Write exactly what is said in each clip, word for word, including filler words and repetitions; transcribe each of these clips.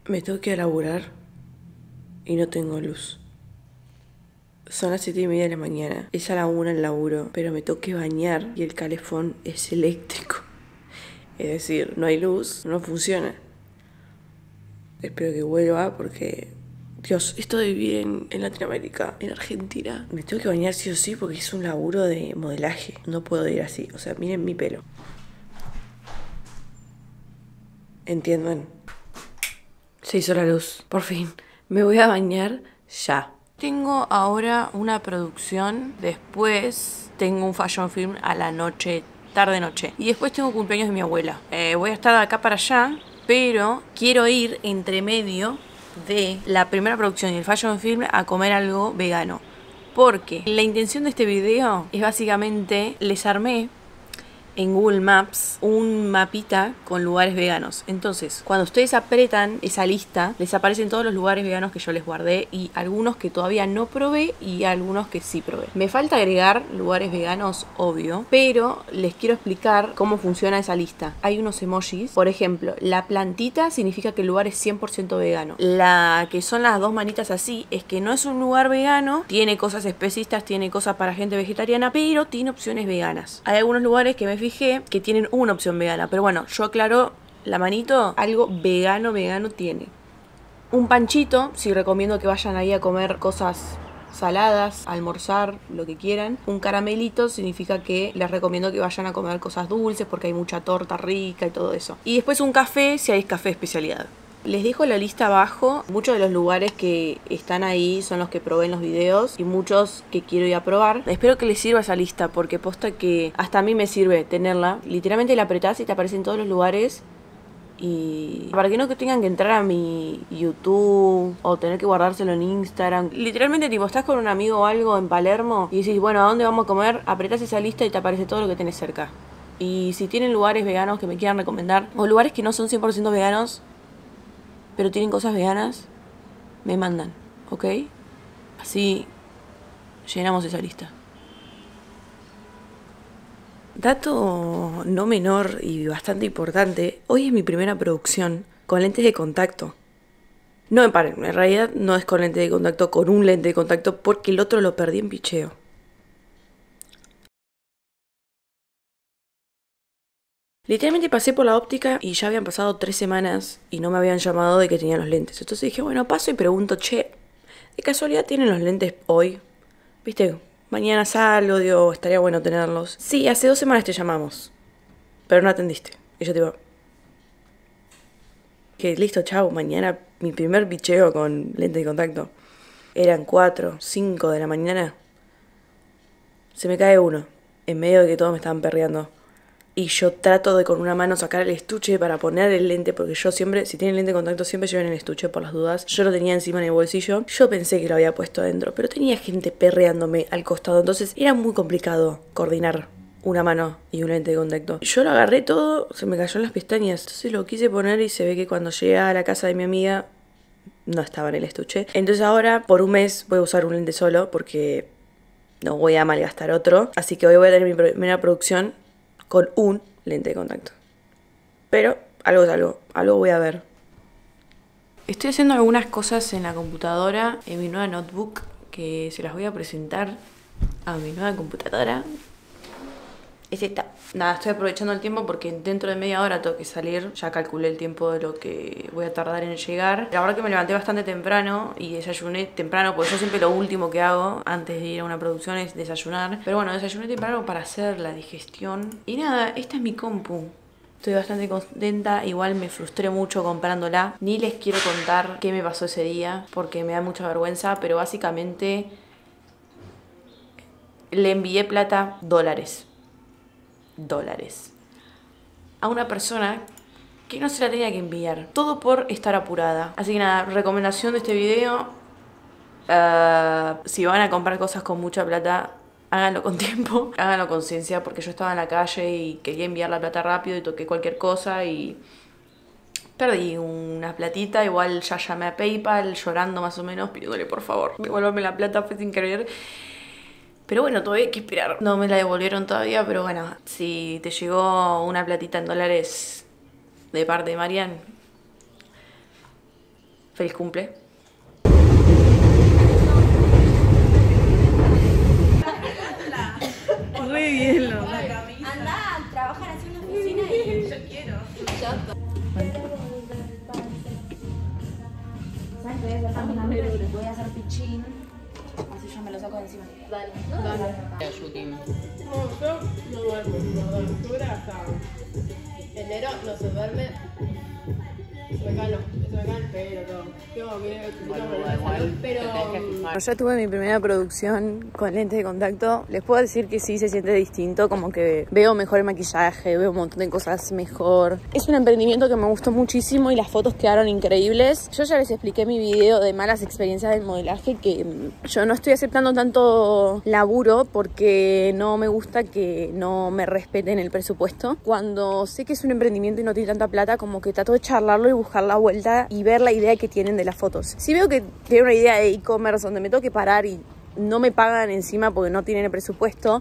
Me tengo que ir a laburar y no tengo luz. Son las siete y media de la mañana. Es a la una el laburo, pero me tengo que bañar y el calefón es eléctrico. Es decir, no hay luz, no funciona. Espero que vuelva porque... Dios, esto de vivir en, en Latinoamérica, en Argentina. Me tengo que bañar sí o sí porque es un laburo de modelaje. No puedo ir así. O sea, miren mi pelo. ¿Entienden? Se hizo la luz, por fin. Me voy a bañar ya. Tengo ahora una producción, después tengo un fashion film a la noche, tarde-noche. Y después tengo cumpleaños de mi abuela. Eh, voy a estar de acá para allá, pero quiero ir entre medio de la primera producción y el fashion film a comer algo vegano. Porque la intención de este video es básicamente, les armé en Google Maps un mapita con lugares veganos. Entonces, cuando ustedes apretan esa lista, les aparecen todos los lugares veganos que yo les guardé y algunos que todavía no probé y algunos que sí probé. Me falta agregar lugares veganos, obvio, pero les quiero explicar cómo funciona esa lista. Hay unos emojis. Por ejemplo, la plantita significa que el lugar es cien por ciento vegano. La que son las dos manitas así es que no es un lugar vegano, tiene cosas especistas, tiene cosas para gente vegetariana, pero tiene opciones veganas. Hay algunos lugares que me fijé que tienen una opción vegana, pero bueno, yo aclaro la manito, algo vegano, vegano tiene. Un panchito, si recomiendo que vayan ahí a comer cosas saladas, almorzar, lo que quieran. Un caramelito significa que les recomiendo que vayan a comer cosas dulces porque hay mucha torta rica y todo eso. Y después un café, si hay café de especialidad. Les dejo la lista abajo. Muchos de los lugares que están ahí son los que probé en los videos y muchos que quiero ir a probar. Espero que les sirva esa lista porque posta que hasta a mí me sirve tenerla. Literalmente la apretás y te aparecen todos los lugares. Y para que no que tengan que entrar a mi YouTube o tener que guardárselo en Instagram. Literalmente tipo estás con un amigo o algo en Palermo y decís, bueno, ¿a dónde vamos a comer? Apretás esa lista y te aparece todo lo que tenés cerca. Y si tienen lugares veganos que me quieran recomendar o lugares que no son cien por ciento veganos pero tienen cosas veganas, me mandan, ¿ok? Así llenamos esa lista. Dato no menor y bastante importante, hoy es mi primera producción con lentes de contacto. No me paren, en realidad no es con lente de contacto, con un lente de contacto porque el otro lo perdí en picheo. Literalmente pasé por la óptica y ya habían pasado tres semanas y no me habían llamado de que tenían los lentes. Entonces dije, bueno, paso y pregunto, che, ¿de casualidad tienen los lentes hoy? ¿Viste? Mañana salgo, digo, estaría bueno tenerlos. Sí, hace dos semanas te llamamos, pero no atendiste. Y yo te digo, que listo, chau, mañana mi primer picheo con lente de contacto. Eran cuatro, cinco de la mañana. Se me cae uno, en medio de que todos me estaban perreando. Y yo trato de con una mano sacar el estuche para poner el lente, porque yo siempre, si tienen lente de contacto, siempre llevan el estuche por las dudas. Yo lo tenía encima en el bolsillo. Yo pensé que lo había puesto adentro, pero tenía gente perreándome al costado, entonces era muy complicado coordinar una mano y un lente de contacto. Yo lo agarré todo, se me cayó en las pestañas. Entonces lo quise poner y se ve que cuando llegué a la casa de mi amiga no estaba en el estuche. Entonces ahora, por un mes, voy a usar un lente solo, porque no voy a malgastar otro. Así que hoy voy a tener mi primera producción con un lente de contacto. Pero algo es algo, algo voy a ver. Estoy haciendo algunas cosas en la computadora, en mi nueva notebook, que se las voy a presentar a mi nueva computadora. Es esta. Nada, estoy aprovechando el tiempo porque dentro de media hora tengo que salir. Ya calculé el tiempo de lo que voy a tardar en llegar. La verdad que me levanté bastante temprano y desayuné temprano, porque yo siempre lo último que hago antes de ir a una producción es desayunar. Pero bueno, desayuné temprano para hacer la digestión. Y nada, esta es mi compu. Estoy bastante contenta, igual me frustré mucho comprándola. Ni les quiero contar qué me pasó ese día porque me da mucha vergüenza, pero básicamente le envié plata, dólares. Dólares a una persona que no se la tenía que enviar, todo por estar apurada. Así que nada, recomendación de este video, uh, si van a comprar cosas con mucha plata, háganlo con tiempo, háganlo con ciencia, porque yo estaba en la calle y quería enviar la plata rápido y toqué cualquier cosa y perdí una platita. Igual ya llamé a PayPal llorando más o menos, pidiéndole por favor devuélvame la plata, fue sin querer. Pero bueno, todavía hay que esperar. No me la devolvieron todavía, pero bueno, si te llegó una platita en dólares de parte de Marian, Feliz cumple. Re bien, lo Anda a trabajar así en una oficina y yo quiero. ¿Saben qué voy a hacer también? Voy a hacer pichín. Así yo me lo saco de encima. Dale. Dale. No, yo no duermo, no duermo. Octubre hasta enero no se duerme. Se me cae, lo, se me cae el pelo, todo. Tengo que salud, pero... Bueno, ya tuve mi primera producción con lentes de contacto. Les puedo decir que sí se siente distinto, como que veo mejor el maquillaje, veo un montón de cosas mejor. Es un emprendimiento que me gustó muchísimo y las fotos quedaron increíbles. Yo ya les expliqué en mi video de malas experiencias del modelaje que yo no estoy aceptando tanto laburo porque no me gusta que no me respeten el presupuesto. Cuando sé que es un emprendimiento y no tiene tanta plata, como que trato de charlarlo y buscar la vuelta y ver la idea que tienen de las fotos. Si veo que tienen una idea de e-commerce donde me tengo que parar y no me pagan encima porque no tienen el presupuesto,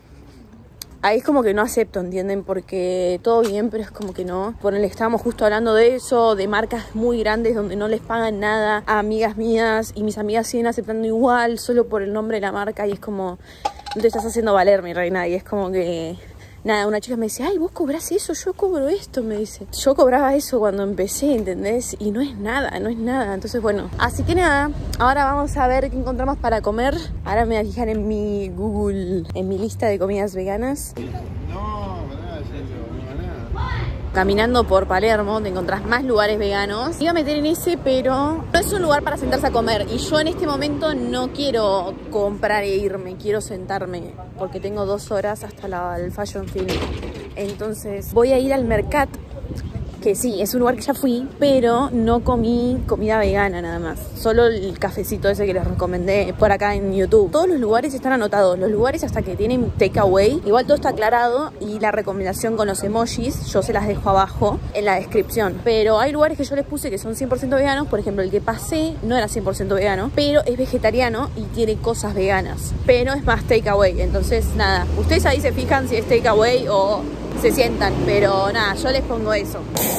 ahí es como que no acepto, ¿entienden? Porque todo bien, pero es como que no. Ponele, estábamos justo hablando de eso, de marcas muy grandes donde no les pagan nada a amigas mías y mis amigas siguen aceptando igual solo por el nombre de la marca y es como, no te estás haciendo valer, mi reina, y es como que... Nada, una chica me dice, ay, vos cobrás eso, yo cobro esto, me dice. Yo cobraba eso cuando empecé, ¿entendés? Y no es nada, no es nada. Entonces, bueno, así que nada, ahora vamos a ver qué encontramos para comer. Ahora me voy a fijar en mi Google, en mi lista de comidas veganas. No, nada, no, nada. Caminando por Palermo te encontrás más lugares veganos. Me iba a meter en ese, pero no es un lugar para sentarse a comer. Y yo en este momento no quiero comprar e irme, quiero sentarme. Porque tengo dos horas hasta la, el Fashion Film. Entonces voy a ir al Mercat. Que sí, es un lugar que ya fui, pero no comí comida vegana nada más. Solo el cafecito ese que les recomendé por acá en YouTube. Todos los lugares están anotados. Los lugares hasta que tienen takeaway. Igual todo está aclarado y la recomendación con los emojis yo se las dejo abajo en la descripción. Pero hay lugares que yo les puse que son cien por ciento veganos. Por ejemplo, el que pasé no era cien por ciento vegano, pero es vegetariano y tiene cosas veganas. Pero es más takeaway. Entonces, nada, ustedes ahí se fijan si es takeaway o... se sientan, pero nada, yo les pongo eso.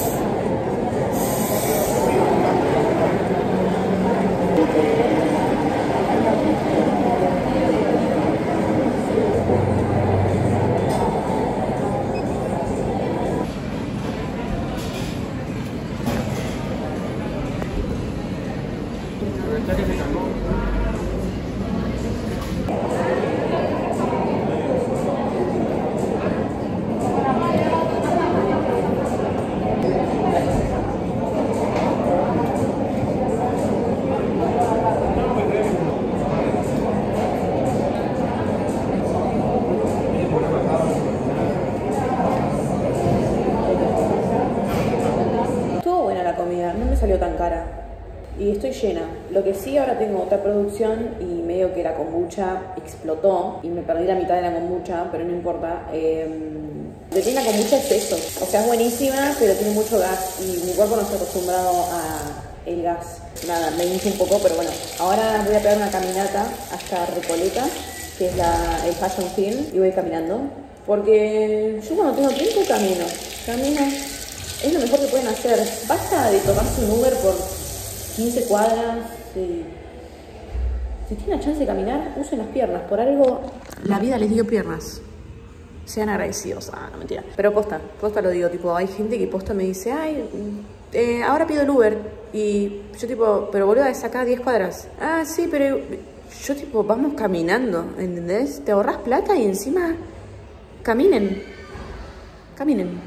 No me salió tan cara y estoy llena. Lo que sí, ahora tengo otra producción y medio que la kombucha explotó y me perdí la mitad de la kombucha, pero no importa. Eh, lo que tiene la kombucha es eso, o sea, es buenísima, pero tiene mucho gas y mi cuerpo no está acostumbrado a el gas. Nada, me hincha un poco, pero bueno, ahora voy a pegar una caminata hasta Recoleta, que es la, el Fashion Film, y voy caminando porque yo cuando tengo tiempo camino, camino. Es lo mejor que pueden hacer. Basta de tomarse un Uber por quince cuadras. Si, si tienen la chance de caminar, usen las piernas. Por algo, la vida les dio piernas. Sean agradecidos. Ah, no, mentira. Pero posta, posta lo digo. Tipo, hay gente que posta me dice, ay, eh, ahora pido el Uber. Y yo tipo, pero boludo, es acá diez cuadras. Ah, sí, pero yo tipo, vamos caminando, ¿entendés? Te ahorras plata y encima caminen. Caminen.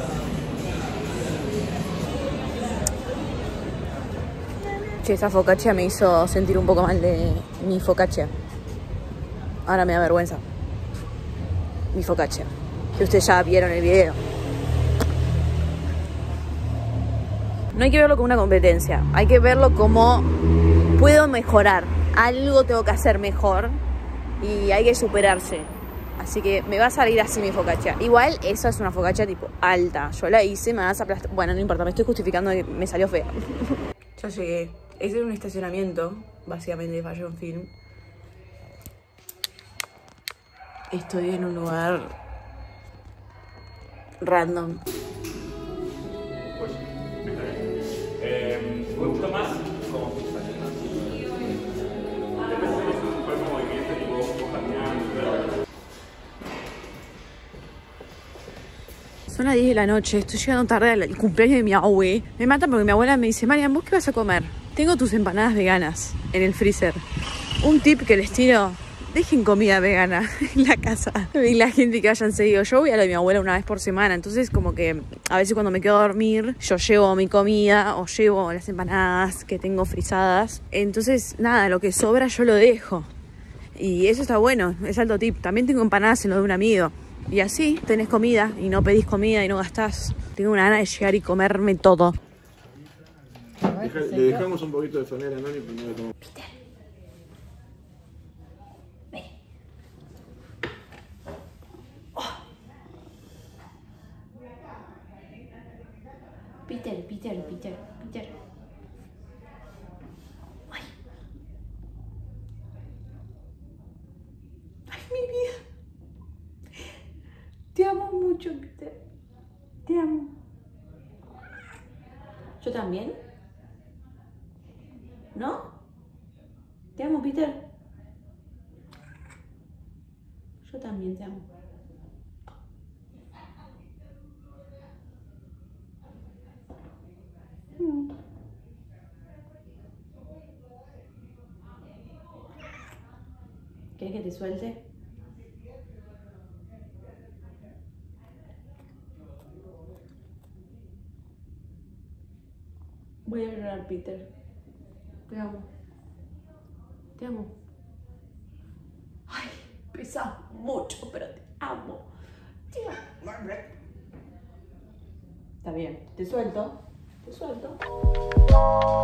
Che, esa focaccia me hizo sentir un poco mal de mi focaccia. Ahora me da vergüenza. Mi focaccia. Que ustedes ya vieron el video. No hay que verlo como una competencia. Hay que verlo como puedo mejorar. Algo tengo que hacer mejor. Y hay que superarse. Así que me va a salir así mi focaccia. Igual, eso es una focaccia tipo alta. Yo la hice, me vas a aplastar. Bueno, no importa, me estoy justificando que me salió fea. Ya llegué. Este es un estacionamiento, básicamente, de Fashion Film. Estoy en un lugar random. Pues, eh, ¿me gusta más? cómo funciona. Depende de su cuerpo movimiento, tipo vos caminando. Son las diez de la noche, estoy llegando tarde al cumpleaños de mi abue. Me mata porque mi abuela me dice, Marian, ¿vos qué vas a comer? Tengo tus empanadas veganas en el freezer. Un tip que les tiro, dejen comida vegana en la casa. Y la gente que hayan seguido, yo voy a la de mi abuela una vez por semana, entonces como que a veces cuando me quedo a dormir, yo llevo mi comida o llevo las empanadas que tengo frisadas. Entonces nada, lo que sobra yo lo dejo. Y eso está bueno, es alto tip. También tengo empanadas en lo de un amigo. Y así tenés comida y no pedís comida y no gastás. Tengo una gana de llegar y comerme todo. Deja, le dejamos un poquito de fonera, ¿no? Y primero como... Peter, Peter, Peter, Peter. Ay. Ay, mi vida. Te amo mucho, Peter. Te amo. ¿Yo también? ¿No? Te amo, Peter. Yo también te amo. Mm. ¿Quieres que te suelte? Voy a llorar, Peter. Te amo. Te amo. Ay, pesa mucho, pero te amo. Te amo. Está bien. Te suelto. Te suelto.